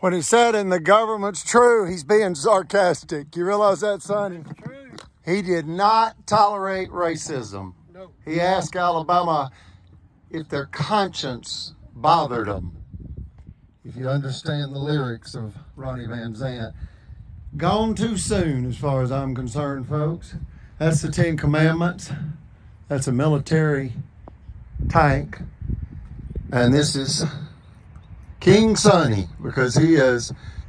When he said, and the government's true, he's being sarcastic. You realize that, Sonny? It's true. He did not tolerate racism. No. He asked Alabama if their conscience bothered them. If you understand the lyrics of Ronnie Van Zant. Gone too soon, as far as I'm concerned, folks. That's the 10 Commandments. That's a military tank. And this is King Sonny, because he is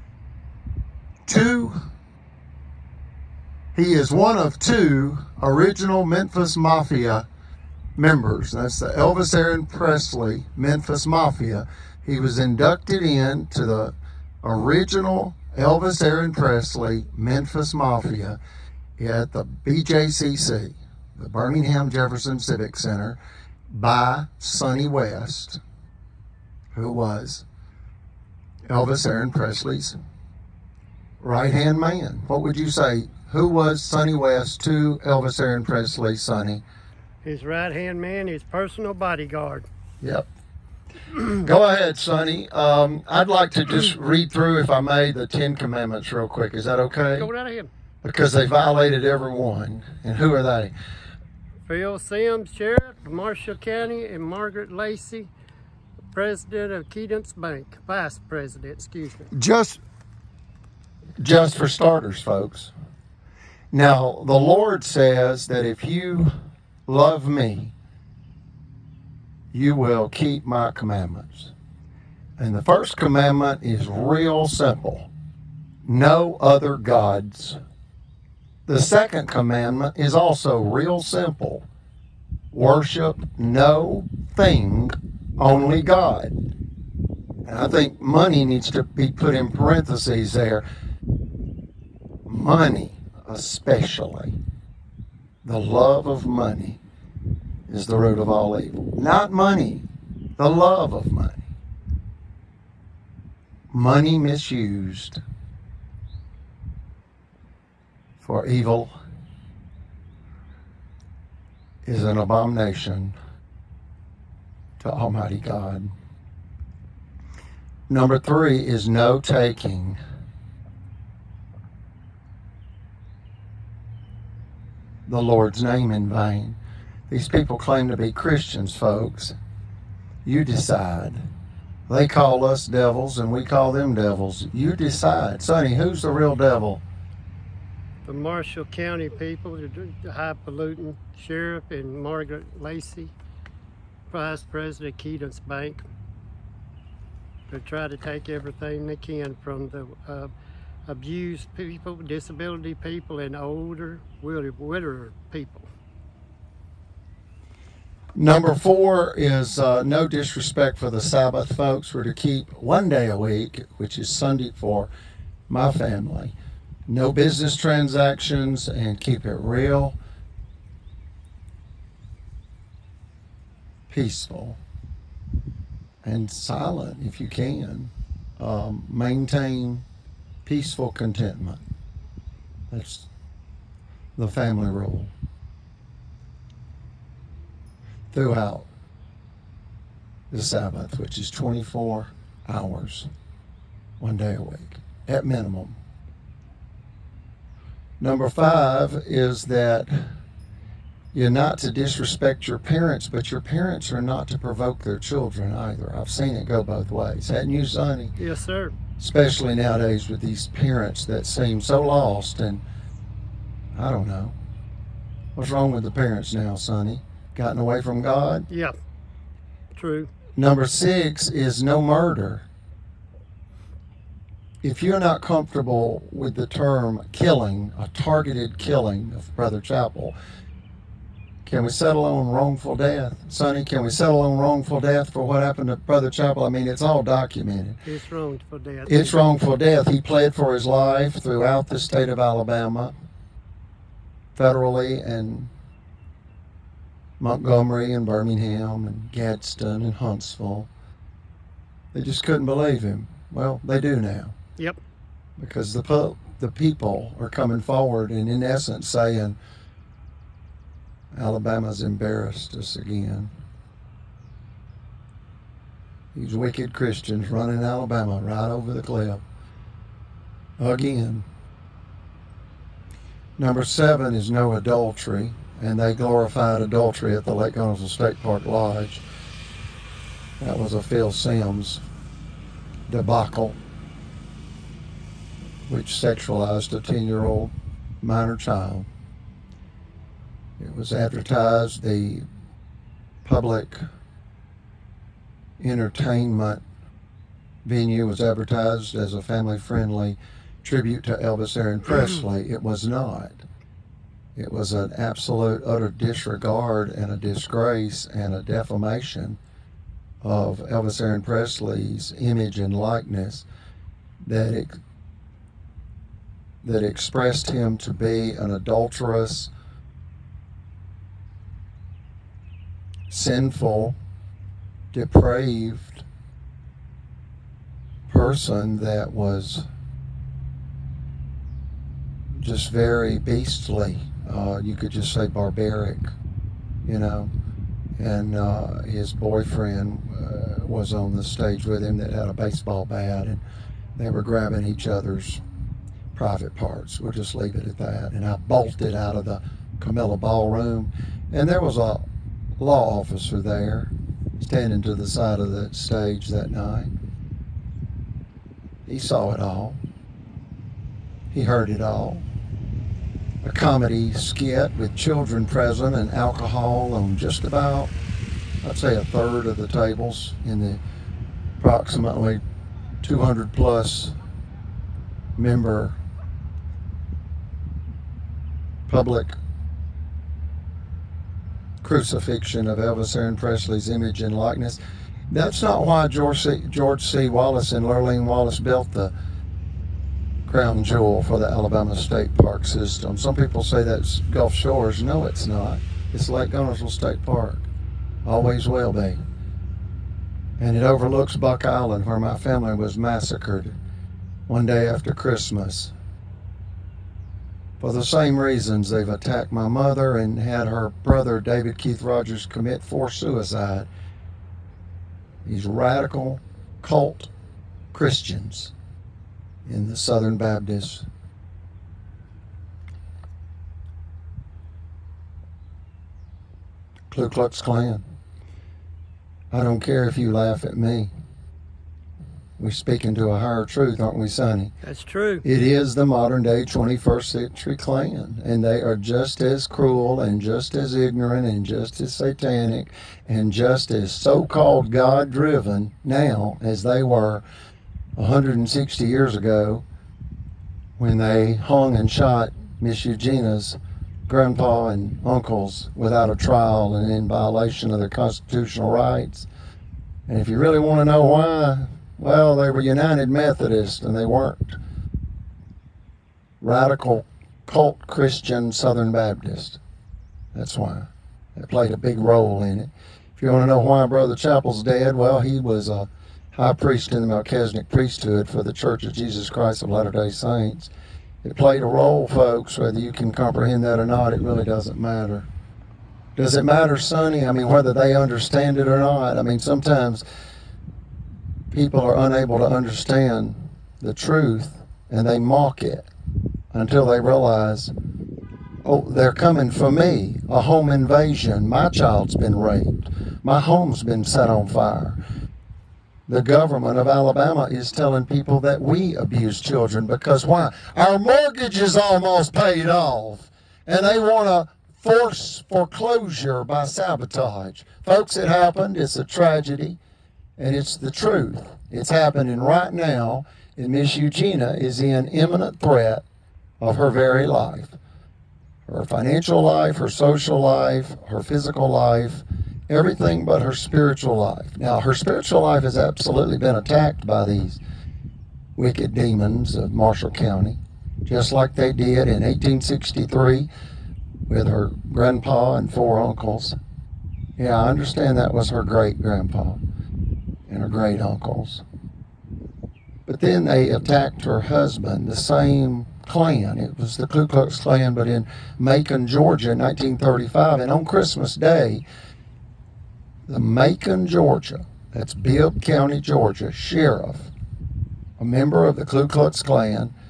one of 2 original Memphis Mafia members. That's the Elvis Aaron Presley Memphis Mafia. He was inducted into the original Elvis Aaron Presley Memphis Mafia at the BJCC, the Birmingham Jefferson Civic Center, by Sonny West, who was Elvis Aaron Presley's right-hand man. What would you say? Who was Sonny West to Elvis Aaron Presley, Sonny? His right-hand man, his personal bodyguard. Yep. Go ahead, Sonny. I'd like to just read through, if I may, the 10 Commandments real quick. Is that okay? Go right ahead. Because they violated every one. And who are they? Phil Sims, Sheriff of Marshall County, and Margaret Lacey, President of Cadence Bank. Vice President, excuse me. Just for starters, folks. Now, the Lord says that if you love me, you will keep my commandments. And the first commandment is real simple. No other gods. The second commandment is also real simple. Worship no thing, only God. And I think money needs to be put in parentheses there. Money, especially. The love of money is the root of all evil. Not money, the love of money. Money misused for evil is an abomination to Almighty God. Number 3 is no taking. The Lord's name in vain. These people claim to be Christians, folks. You decide. They call us devils and we call them devils. You decide. Sonny, who's the real devil? The Marshall County people, the high-polluting sheriff, and Margaret Lacey, Vice President of Cadence Bank. They try to take everything they can from the abused people, disability people, and older, widower people. Number 4 is no disrespect for the Sabbath, folks. We're to keep one day a week, which is Sunday for my family. No business transactions, and keep it real, peaceful, and silent if you can. Maintain peaceful contentment. That's the family rule. Throughout the Sabbath, which is 24 hours, one day a week, at minimum. Number 5 is that you're not to disrespect your parents, but your parents are not to provoke their children either. I've seen it go both ways. Hadn't you, Sonny? Yes, sir. Especially nowadays with these parents that seem so lost, and I don't know. What's wrong with the parents now, Sonny? Gotten away from God? Yeah, true. Number 6 is no murder. If you're not comfortable with the term killing, a targeted killing of Brother Chapel, can we settle on wrongful death? Sonny, can we settle on wrongful death for what happened to Brother Chapel? I mean, it's all documented. It's wrongful death. It's wrongful death. He pled for his life throughout the state of Alabama, federally, and Montgomery and Birmingham and Gadsden and Huntsville. They just couldn't believe him. Well, they do now. Yep. Because the people are coming forward and in essence saying, Alabama's embarrassed us again. These wicked Christians running Alabama right over the cliff. again. Number 7 is no adultery, and they glorified adultery at the Lake Guntersville State Park Lodge. That was a Phil Sims debacle, which sexualized a 10-year-old minor child. It was advertised, the public entertainment venue was advertised as a family-friendly tribute to Elvis Aaron Presley. It was not. It was an absolute, utter disregard and a disgrace and a defamation of Elvis Aaron Presley's image and likeness that expressed him to be an adulterous, sinful, depraved person that was just very beastly. You could just say barbaric, you know. And his boyfriend was on the stage with him that had a baseball bat, and they were grabbing each other's private parts. We'll just leave it at that. And I bolted out of the Camilla Ballroom, and there was a law officer there standing to the side of the stage that night. He saw it all. He heard it all. A comedy skit with children present and alcohol on just about, I'd say, a third of the tables in the approximately 200 plus member public crucifixion of Elvis Aaron Presley's image and likeness. That's not why George C. Wallace and Lurleen Wallace built the crown jewel for the Alabama State Park system. Some people say that's Gulf Shores. No, it's not. It's Lake Guntersville State Park. Always will be. And it overlooks Buck Island, where my family was massacred one day after Christmas. For the same reasons, they've attacked my mother and had her brother, David Keith Rogers, commit forced suicide. These radical cult Christians in the Southern Baptist Ku Klux Klan. I don't care if you laugh at me. We're speaking to a higher truth, aren't we, Sonny? That's true. It is the modern day 21st century Klan, and they are just as cruel and just as ignorant and just as satanic and just as so-called God-driven now as they were 160 years ago when they hung and shot Miss EUJENA's grandpa and uncles without a trial and in violation of their constitutional rights. And if you really want to know why, well, they were United Methodists and they weren't radical cult Christian Southern Baptist. That's why. That played a big role in it. If you want to know why Brother Chappell's dead, well, he was a high priest in the Melchizedek priesthood for the Church of Jesus Christ of Latter-day Saints. It played a role, folks. Whether you can comprehend that or not, it really doesn't matter. Does it matter, Sonny? I mean, whether they understand it or not. I mean, sometimes people are unable to understand the truth and they mock it until they realize, oh, they're coming for me. A home invasion. My child's been raped. My home's been set on fire. The government of Alabama is telling people that we abuse children because why? Our mortgage is almost paid off, and they want to force foreclosure by sabotage. Folks, it happened. It's a tragedy, and it's the truth. It's happening right now, and Miss EUJENA is in imminent threat of her very life. Her financial life, her social life, her physical life, everything but her spiritual life. Now, her spiritual life has absolutely been attacked by these wicked demons of Marshall County, just like they did in 1863 with her grandpa and 4 uncles. Yeah, I understand that was her great-grandpa and her great-uncles. But then they attacked her husband, the same Klan. It was the Ku Klux Klan, but in Macon, Georgia in 1935. And on Christmas Day, the Macon, Georgia, that's Bibb County, Georgia, sheriff, a member of the Ku Klux Klan,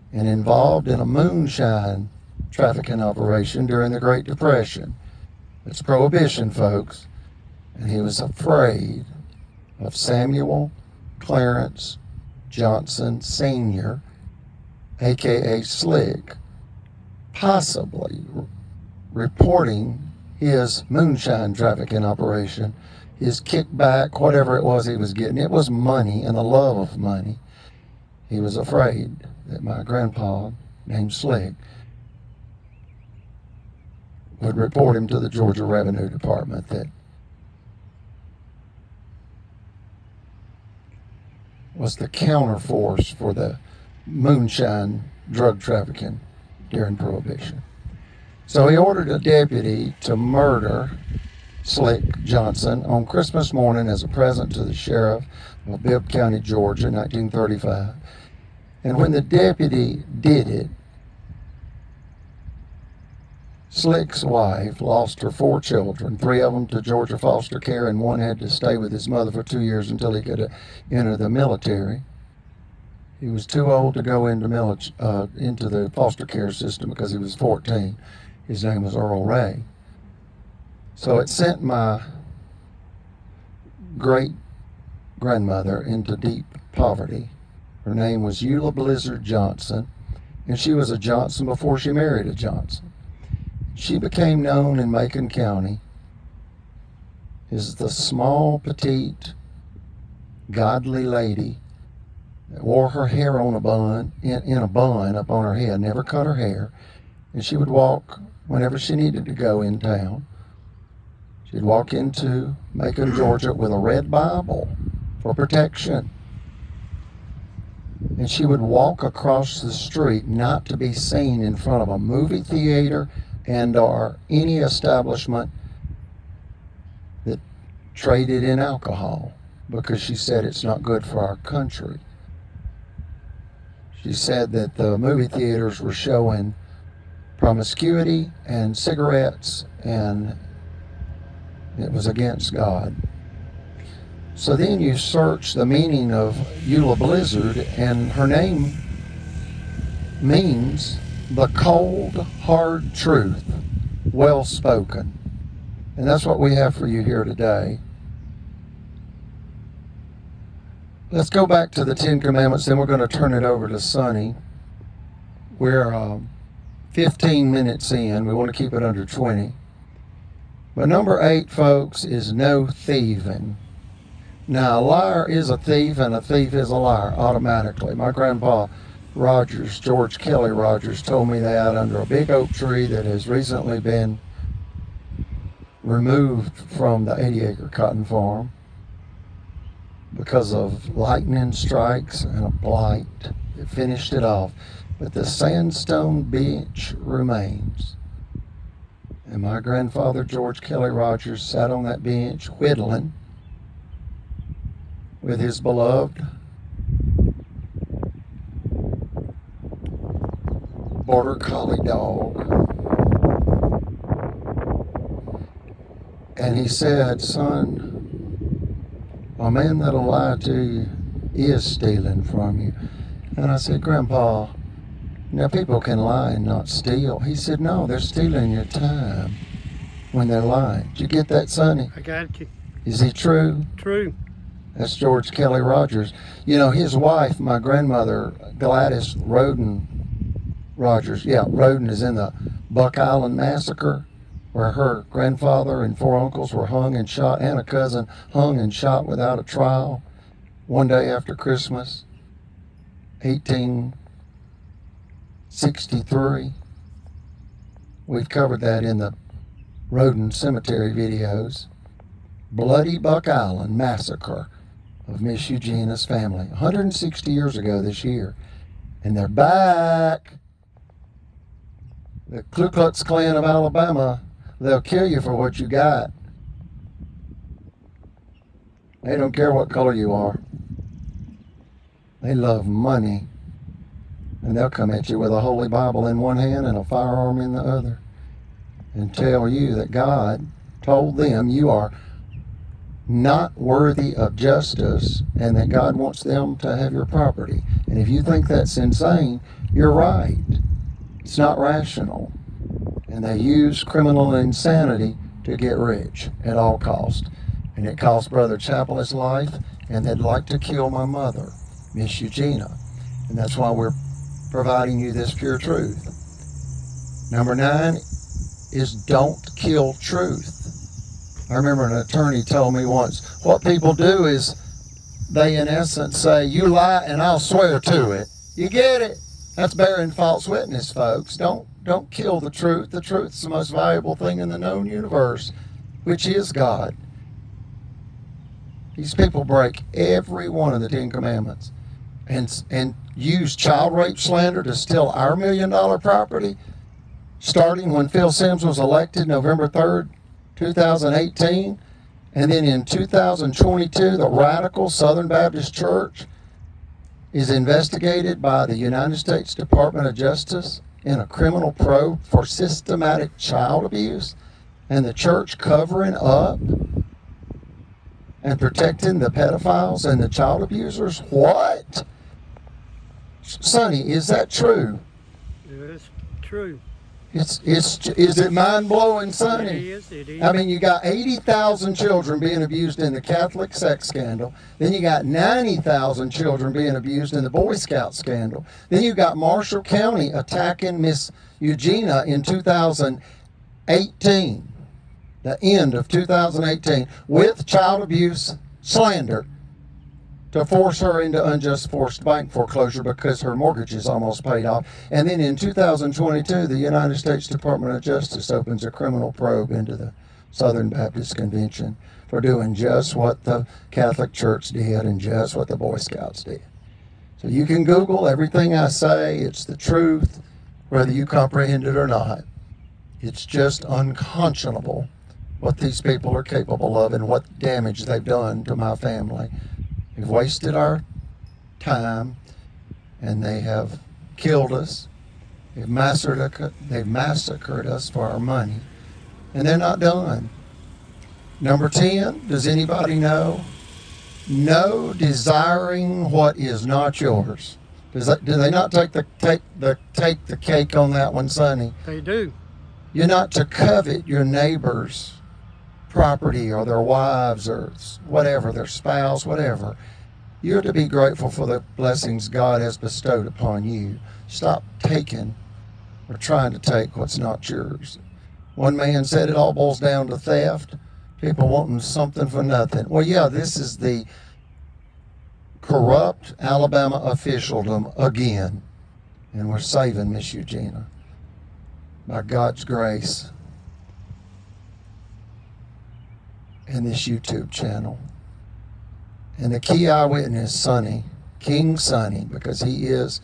and involved in a moonshine trafficking operation during the Great Depression. It's Prohibition, folks. And he was afraid of Samuel Clarence Johnson Sr., aka Slick, possibly reporting his moonshine trafficking operation, his kickback, whatever it was he was getting. It was money and the love of money. He was afraid that my grandpa, named Slick, would report him to the Georgia Revenue Department that was the counterforce for the moonshine drug trafficking during Prohibition. So he ordered a deputy to murder Slick Johnson on Christmas morning as a present to the sheriff of Bibb County, Georgia, in 1935. And when the deputy did it, Slick's wife lost her 4 children, 3 of them to Georgia foster care, and 1 had to stay with his mother for 2 years until he could enter the military. He was too old to go into the foster care system because he was 14. His name was Earl Ray. So it sent my great-grandmother into deep poverty. Her name was Eula Blizzard Johnson, and she was a Johnson before she married a Johnson. She became known in Macon County as the small, petite, godly lady that wore her hair on a bun, in a bun up on her head, never cut her hair, and she would walk whenever she needed to go in town. She'd walk into Macon, Georgia with a red Bible for protection. And she would walk across the street not to be seen in front of a movie theater and or any establishment that traded in alcohol, because she said it's not good for our country. She said that the movie theaters were showing promiscuity and cigarettes, and it was against God. So then you search the meaning of Eula Blizzard, and her name means the cold, hard truth, well spoken. And that's what we have for you here today. Let's go back to the 10 Commandments, then we're going to turn it over to Sonny. We're 15 minutes in. We want to keep it under 20. But number 8, folks, is no thieving. Now, a liar is a thief, and a thief is a liar automatically. My grandpa Rogers, George Kelly Rogers, told me that under a big oak tree that has recently been removed from the 80-acre cotton farm because of lightning strikes and a blight that finished it off. But the sandstone bench remains. And my grandfather, George Kelly Rogers, sat on that bench whittling with his beloved border collie dog. And he said, "Son, a man that'll lie to you is stealing from you." And I said, "Grandpa, now people can lie and not steal." He said, "No, they're stealing your time when they're lying." Did you get that, Sonny? I got you. Is he true? True. That's George Kelly Rogers. You know, his wife, my grandmother, Gladys Roden Rogers. Yeah, Roden is in the Buck Island Massacre, where her grandfather and 4 uncles were hung and shot, and a cousin hung and shot without a trial one day after Christmas, 1863. We've covered that in the Roden Cemetery videos. Bloody Buck Island Massacre of Miss Eugena's family, 160 years ago this year. And they're back. The Ku Klux Klan of Alabama, they'll kill you for what you got. They don't care what color you are. They love money. And they'll come at you with a Holy Bible in one hand and a firearm in the other and tell you that God told them you are not worthy of justice and that God wants them to have your property. And if you think that's insane, You're right. It's not rational. And they use criminal insanity to get rich at all costs. And it cost Brother Chappell his life, and they'd like to kill my mother, Miss Eugenia. And that's why we're providing you this pure truth. Number 9 is don't kill truth. I remember an attorney told me once, what people do is they in essence say, you lie and I'll swear to it. You get it? That's bearing false witness, folks. Don't kill the truth. The truth is the most valuable thing in the known universe, which is God. These people break every one of the 10 commandments and use child rape slander to steal our $1 million property, starting when Phil Sims was elected November 3rd, 2018. And then in 2022, the radical Southern Baptist Church is investigated by the United States Department of Justice in a criminal probe for systematic child abuse, and the church covering up and protecting the pedophiles and the child abusers. What? Sonny, is that true? It's true. Is it mind-blowing, Sonny? It is. I mean, you got 80,000 children being abused in the Catholic sex scandal. Then you got 90,000 children being abused in the Boy Scout scandal. Then you got Marshall County attacking Miss Eugenia in 2018, the end of 2018, with child abuse slander to force her into unjust forced bank foreclosure because her mortgage is almost paid off. And then in 2022, the United States Department of Justice opens a criminal probe into the Southern Baptist Convention for doing just what the Catholic Church did and just what the Boy Scouts did. So you can Google everything I say. It's the truth, whether you comprehend it or not. It's just unconscionable what these people are capable of and what damage they've done to my family. They've wasted our time, and they have killed us. They've massacred us for our money, and they're not done. Number 10, does anybody know? No desiring what is not yours. Do they not take the cake on that one, Sonny? They do. You're not to covet your neighbor's property or their wives or whatever, their spouse, whatever. You're to be grateful for the blessings God has bestowed upon you. Stop taking or trying to take what's not yours. One man said it all boils down to theft, people wanting something for nothing. Well, yeah, this is the corrupt Alabama officialdom again, and we're saving Miss Eugenia by God's grace and this YouTube channel. And the key eyewitness, Sonny, King Sonny, because he is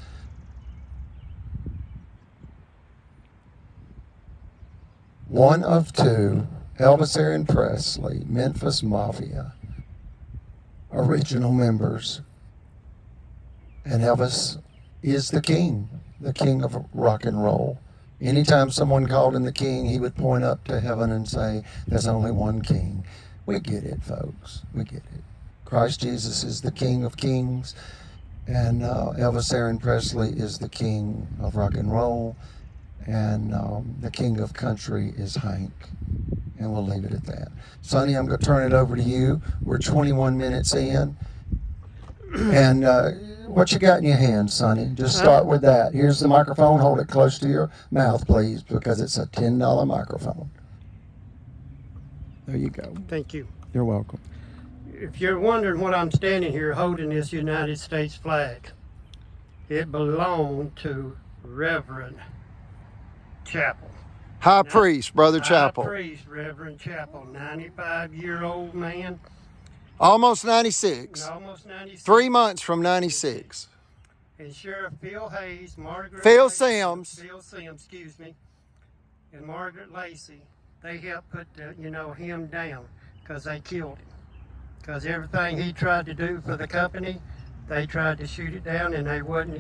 one of 2 Elvis Aaron Presley, Memphis Mafia, original members. And Elvis is the king of rock and roll. Anytime someone called him the king, he would point up to heaven and say, there's only one king. We get it, folks. We get it. Christ Jesus is the King of Kings, and Elvis Aaron Presley is the king of rock and roll, and the king of country is Hank. And we'll leave it at that. Sonny, I'm going to turn it over to you. We're 21 minutes in. And what you got in your hand, Sonny? Just start with that. Here's the microphone. Hold it close to your mouth, please, because it's a $10 microphone. There you go. Thank you. You're welcome. If you're wondering what I'm standing here holding, this United States flag, it belonged to Reverend Chappell. High priest, Brother Chappell. High priest, Reverend Chappell, 95-year-old man. Almost 96. Almost 96. 3 months from 96. And Sheriff Phil Hayes, Phil Sims, excuse me, and Margaret Lacey, they helped put him down because they killed him. Because everything he tried to do for the company, they tried to shoot it down, and they wouldn't,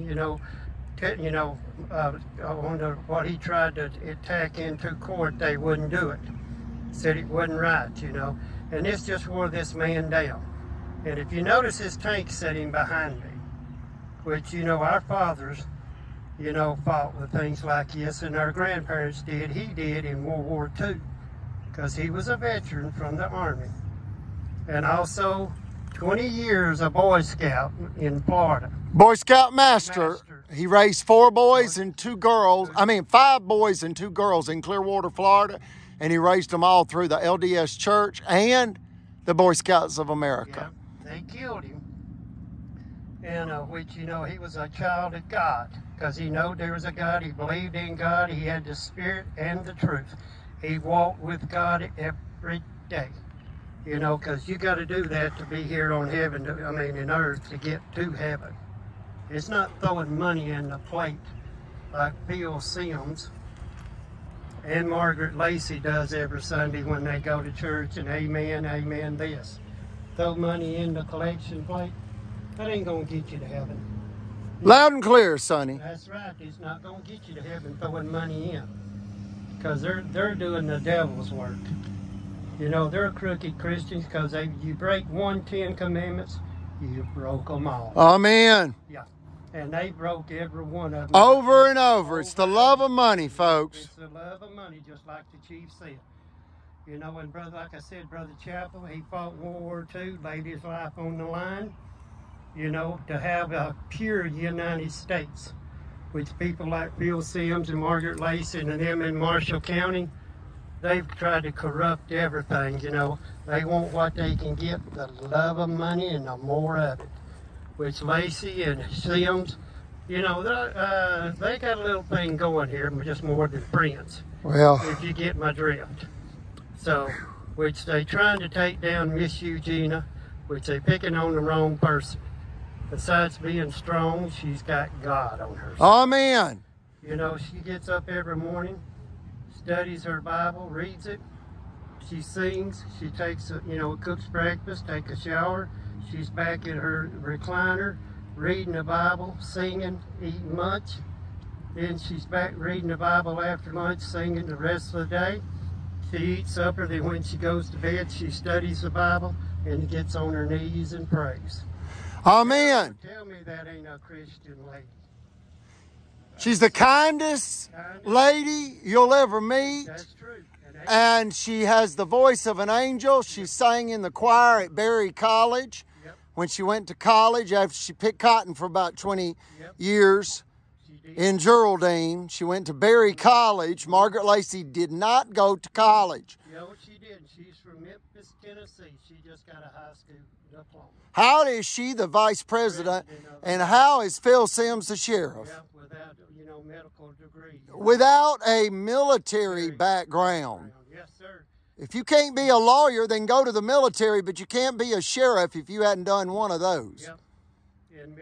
what he tried to attack into court, they wouldn't do it. Said it wasn't right, And this just wore this man down. And if you notice his tank sitting behind me, which, our fathers you know, fought with things like this, and our grandparents did. He did in World War II, because he was a veteran from the Army. And also 20 years a Boy Scout in Florida. Boy Scout Master. He raised 4 boys and 2 girls. 5 boys and 2 girls in Clearwater, Florida. And he raised them all through the LDS Church and the Boy Scouts of America. Yeah, they killed him. And which, you know, he was a child of God, because he knew there was a God. He believed in God. He had the Spirit and the truth. He walked with God every day. You know, because you got to do that to be here on heaven, in earth, to get to heaven. It's not throwing money in the plate like Bill Sims and Margaret Lacey does every Sunday when they go to church, and amen, amen this. Throw money in the collection plate, that ain't going to get you to heaven. Loud and clear, Sonny. That's right. It's not going to get you to heaven throwing money in, because they're doing the devil's work. You know, they're crooked Christians, because you break 10 commandments, you broke them all. Amen. Yeah. And they broke every one of them. Over and over. It's the love of money, folks. It's the love of money, just like the chief said. You know, and like I said, Brother Chappell, he fought World War II, laid his life on the line, you know, to have a pure United States, which people like Bill Sims and Margaret Lacey and them in Marshall County, they've tried to corrupt everything, you know. They want what they can get, the love of money and the more of it. Which Lacey and Sims, you know, they got a little thing going here, just more than friends. Well, if you get my drift. So, which they trying to take down MRS-EUJENA, which they picking on the wrong person. Besides being strong, she's got God on her side. Amen. You know, she gets up every morning, studies her Bible, reads it. She sings. She takes, cooks breakfast, takes a shower. She's back in her recliner, reading the Bible, singing, eating lunch. Then she's back reading the Bible after lunch, singing the rest of the day. She eats supper, then when she goes to bed, she studies the Bible and gets on her knees and prays. Amen. Tell me that ain't a Christian lady. She's the kindest lady you'll ever meet. That's true. And she has the voice of an angel. She sang in the choir at Berry College. When she went to college, after she picked cotton for about 20 years in Geraldine, she went to Berry College. Margaret Lacey did not go to college. You know what she did? She's from Memphis, Tennessee. She just got a high school diploma. How is she the vice president, and how is Phil Sims the sheriff? Yeah, without, medical degree. Without a military background. Yes, sir. If you can't be a lawyer, then go to the military, but you can't be a sheriff if you hadn't done one of those. Yep. And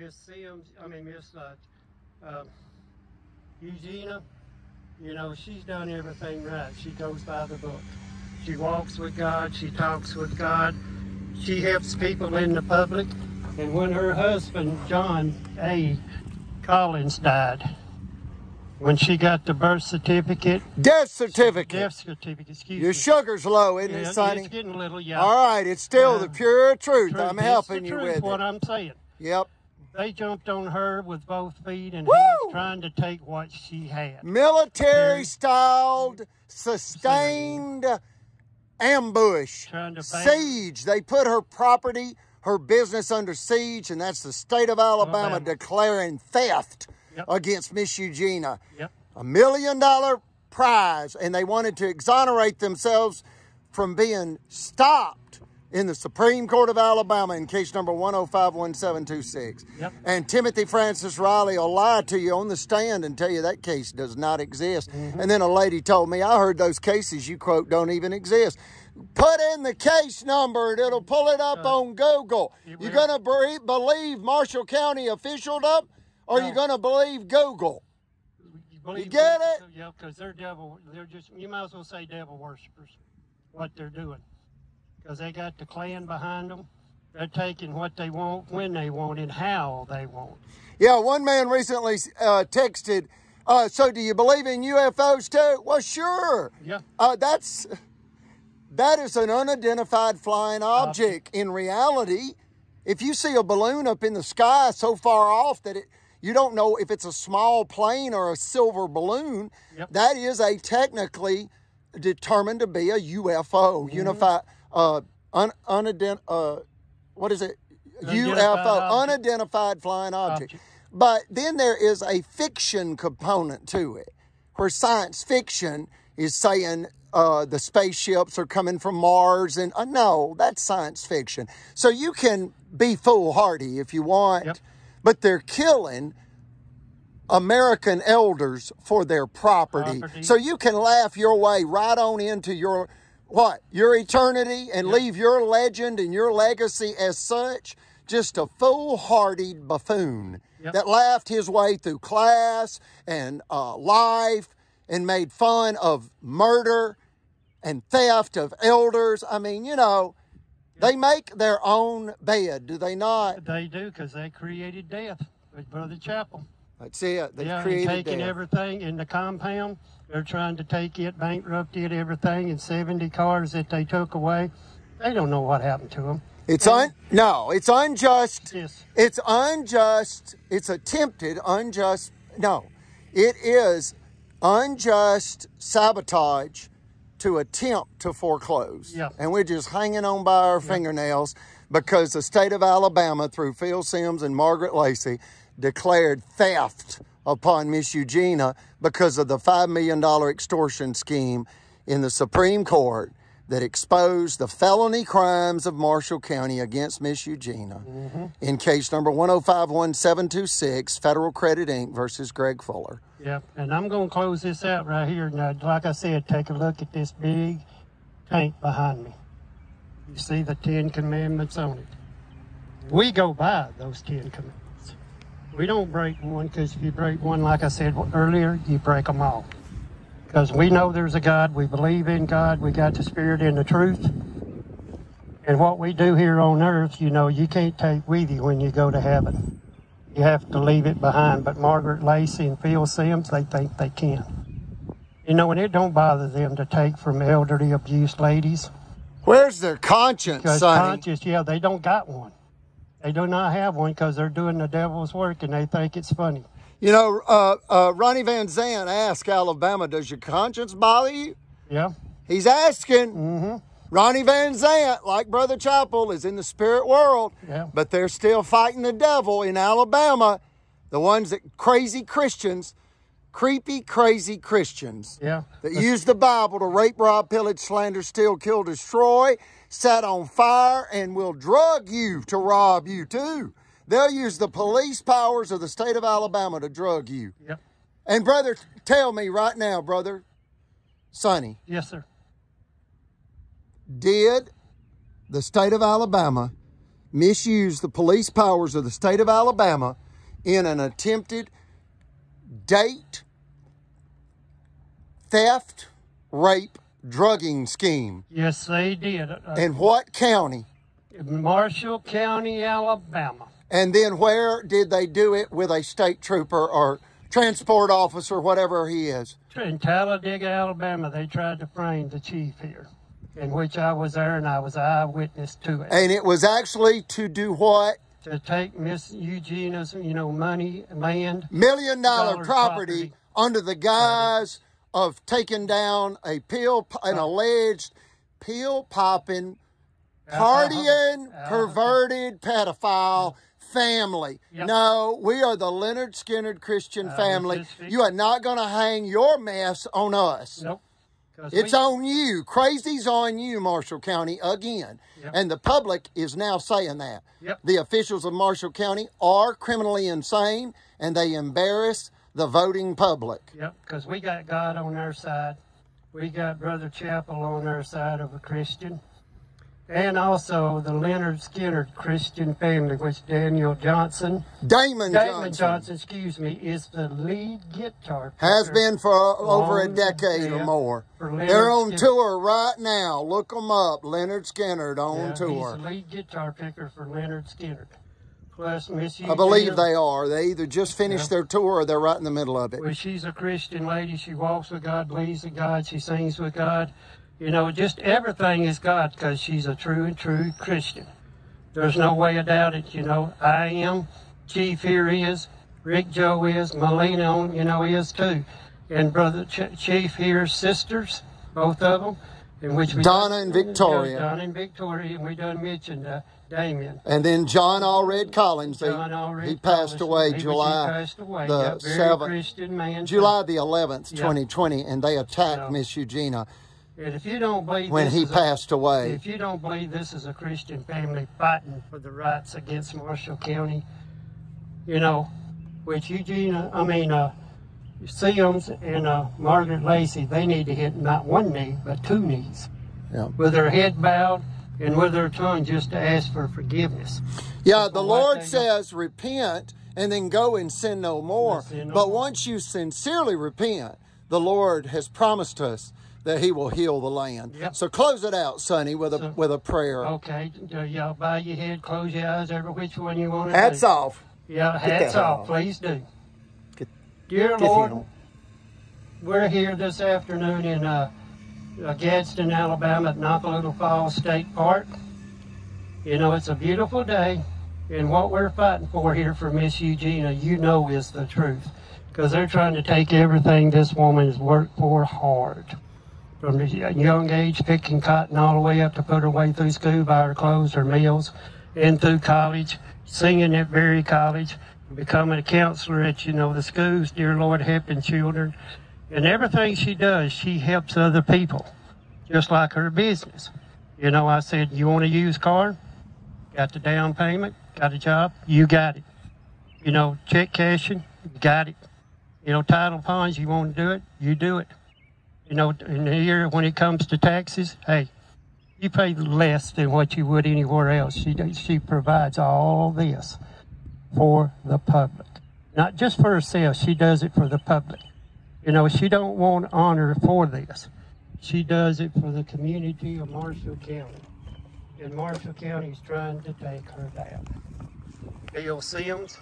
EUJENA, she's done everything right. She goes by the book. She walks with God. She talks with God. She helps people in the public. And when her husband, John A. Collins, died, when she got the birth certificate. Death certificate. Excuse me. Your sugar's low, isn't it, Sonny? It's getting a little, yeah. All right, it's still the pure truth. I'm helping you with it. What I'm saying. Yep. They jumped on her with both feet and hands, trying to take what she had. Military-styled, sustained ambush. Trying to siege. They put her property, her business under siege, and that's the state of Alabama declaring theft against MRS-EUJENA. Yep. $1 million prize, and they wanted to exonerate themselves from being stopped in the Supreme Court of Alabama in case number 1051726. Yep. And Timothy Francis Riley will lie to you on the stand and tell you that case does not exist. Mm-hmm. And then a lady told me, I heard those cases you quote don't even exist. Put in the case number and it'll pull it up on Google. You going to believe Marshall County officialdom, or you going to believe Google? You get it? Yeah, because they're just, you might as well say devil worshipers, what they're doing. Because they got the Klan behind them. They're taking what they want, when they want, and how they want. Yeah, one man recently texted, so do you believe in UFOs too? Well, sure. Yeah. That is an unidentified flying object. In reality, if you see a balloon up in the sky so far off that You don't know if it's a small plane or a silver balloon. Yep. That is a technically determined to be a UFO, unified, what is it? UFO, unidentified flying object. But then there is a fiction component to it, where science fiction is saying the spaceships are coming from Mars, and no, that's science fiction. So you can be foolhardy if you want, yep. but they're killing American elders for their property. So you can laugh your way right on into your eternity and yep. leave your legend and your legacy as such. Just a foolhardy buffoon yep. that laughed his way through class and life and made fun of murder and theft of elders. I mean, you know, yep. they make their own bed, do they not? They do, because they created death with Brother Chapel. That's it. They created created taking death. Everything in the compound. They're trying to take it, bankrupt it, everything, and 70 cars that they took away. They don't know what happened to them. It's unjust. Yes. It's unjust. It's attempted unjust. No, it is unjust sabotage to attempt to foreclose. Yeah. And we're just hanging on by our fingernails because the state of Alabama, through Phil Sims and Margaret Lacey, declared theft upon Miss EUJENA because of the $5 million extortion scheme in the Supreme Court that exposed the felony crimes of Marshall County against Miss EUJENA in case number 1051726, Federal Credit Inc. versus Greg Fuller. Yep, and I'm going to close this out right here. Now, like I said, take a look at this big tank behind me. You see the 10 Commandments on it. We go by those 10 Commandments. We don't break one, because if you break one, like I said earlier, you break them all. Because we know there's a God, we believe in God, we got the Spirit and the truth. And what we do here on earth, you know, you can't take with you when you go to heaven. You have to leave it behind. But Margaret Lacey and Phil Sims, they think they can. You know, and it don't bother them to take from elderly abused ladies. Where's their conscience, Because Sonny? conscience, yeah, they don't got one. They do not have one because they're doing the devil's work and they think it's funny. You know, Ronnie Van Zant asked Alabama, does your conscience bother you? Yeah. He's asking. Ronnie Van Zant, like Brother Chapel, is in the spirit world, but they're still fighting the devil in Alabama. The ones that crazy Christians, creepy, crazy Christians that use the Bible to rape, rob, pillage, slander, steal, kill, destroy, set on fire, and will drug you to rob you too. They'll use the police powers of the state of Alabama to drug you. Yep. And brother, tell me right now, brother, Sonny. Yes, sir. Did the state of Alabama misuse the police powers of the state of Alabama in an attempted date, theft, rape, drugging scheme? Yes, they did. In what county? Marshall County, Alabama. And then where did they do it with a state trooper or transport officer, whatever he is? In Talladega, Alabama, they tried to frame the chief here, in which I was there and I was an eyewitness to it. And it was actually to do what? To take Miss EUJENA's, you know, money, land. $1 million property under the guise of taking down an alleged pill-popping, partying, perverted pedophile family. Yep. No, we are the Leonard Skinner Christian family. You are not going to hang your mess on us. Nope. It's on you. Crazy's on you, Marshall County, again. Yep. And the public is now saying that. Yep. The officials of Marshall County are criminally insane, and they embarrass the voting public. Yep, because we got God on our side. We got Brother Chapel on our side of a Christian. And also the Leonard Skinner Christian family, which Damon Johnson, excuse me, is the lead guitar player. Has been for over a decade or more. They're on tour right now. Look them up. Leonard Skinner on tour. He's the lead guitar picker for Leonard Skinner. Plus Miss EUJENA. I believe they are. They either just finished their tour or they're right in the middle of it. Well, she's a Christian lady. She walks with God, believes in God. She sings with God. You know, just everything is God because she's a true Christian. There's no way about it, you know. I am. Chief here is. Rick Joe is, Melina, you know, is too. And Brother Chief here's sisters, both of them. In which we Donna and Victoria. Donna and Victoria, and we done mentioned Damien. And then John Allred Collins. He passed away July the 7th, Christian man, July the 11th, 2020, and they attacked Miss EUJENA. And if you don't believe when he passed away. If you don't believe this is a Christian family fighting for the rights against Marshall County, you know, which Sims and Margaret Lacey, they need to hit not one knee, but two knees. Yeah. With their head bowed and with their tongue just to ask for forgiveness. Yeah, the Lord says repent and then go and sin no more. But once you sincerely repent, the Lord has promised us that he will heal the land. Yep. So close it out, Sonny, with a prayer. Okay, y'all bow your head, close your eyes, every which one you want to Hats do. off. Yeah, hats off, please do. Dear Lord, we're here this afternoon in Gadsden, Alabama at Nockaloo Falls State Park. You know, it's a beautiful day, and what we're fighting for here for Miss EUJENA, you know, is the truth. Because they're trying to take everything this woman has worked for hard. From a young age, picking cotton all the way up to put her way through school, buy her clothes, her meals, and through college, singing at Berry College, becoming a counselor at, you know, the schools, dear Lord, helping children. And everything she does, she helps other people, just like her business. You know, I said, you want a used car? Got the down payment? Got a job? You got it. You know, check cashing? You got it. You know, title ponds, you want to do it? You do it. You know, in here, when it comes to taxes, hey, you pay less than what you would anywhere else. She provides all this for the public. Not just for herself, she does it for the public. You know, she don't want honor for this. She does it for the community of Marshall County. And Marshall County is trying to take her down. Bill Sims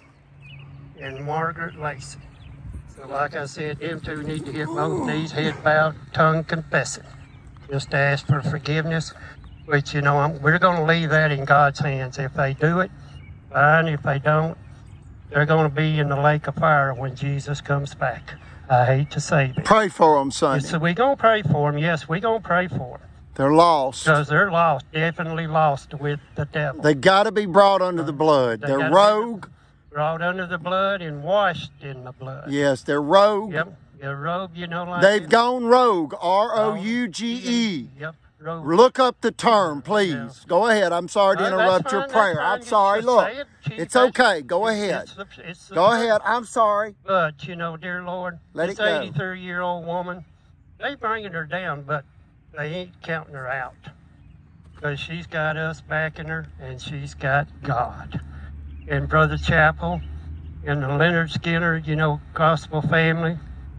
and Margaret Lacey. So like I said, them two need to hit both knees, head bowed, tongue confessing. Just to ask for forgiveness, which, you know, we're going to leave that in God's hands. If they do it, fine. If they don't, they're going to be in the lake of fire when Jesus comes back. I hate to say that. Pray for them, Sonny. So we're going to pray for them. Yes, we're going to pray for them. They're lost. Because they're lost, definitely lost with the devil. They got to be brought under the blood. They're rogue. Brought under the blood and washed in the blood. Yes, they're rogue. Yep, they're rogue, you know. Like they've gone rogue, R-O-U-G-E. Yep, rogue. Look up the term, please. Yeah. Go ahead. I'm sorry to interrupt your prayer. I'm sorry. Look, it's okay. Go ahead. Go ahead. I'm sorry. But, you know, dear Lord, this 83-year-old woman, they bringing her down, but they ain't counting her out. Because she's got us backing her, and she's got God. And Brother Chapel, and the Leonard Skinner, you know, gospel family,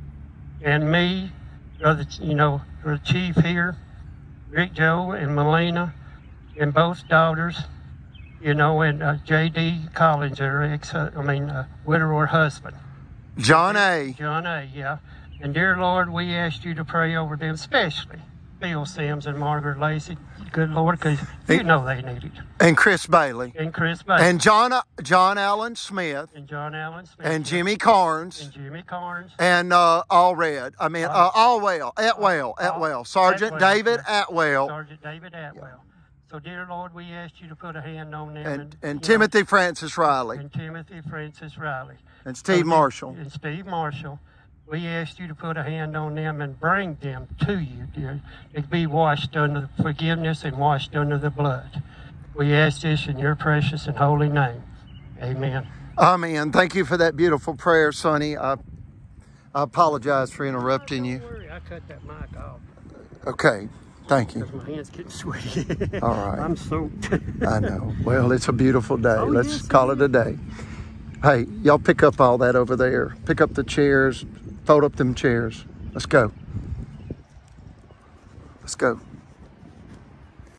and me, Brother, you know, the chief here, Rick Joe and Melina, and both daughters, you know, and J.D. Collins, her widower husband. John A. John A., yeah. And dear Lord, we asked you to pray over them, especially Bill Sims and Margaret Lacey. Good Lord, because you know they need it. And Chris Bailey. And Chris Bailey. And John Allen Smith. And John Allen Smith. And Jimmy Carnes. And Jimmy Carnes. And Atwell. Sergeant David Atwell. Sergeant David Atwell. Yeah. So, dear Lord, we asked you to put a hand on them. And Timothy Francis Riley. And Timothy Francis Riley. And Steve Marshall. And Steve Marshall. We asked you to put a hand on them and bring them to you, dear. To be washed under forgiveness and washed under the blood. We ask this in your precious and holy name. Amen. Amen. Thank you for that beautiful prayer, Sonny. I apologize for interrupting you. Don't worry, I cut that mic off. Okay. Thank you. Because my hand's getting sweaty. All right. I'm soaked. I know. Well, it's a beautiful day. Let's call it a day. Hey, y'all pick up all that over there. Pick up the chairs. Fold up them chairs. Let's go. Let's go.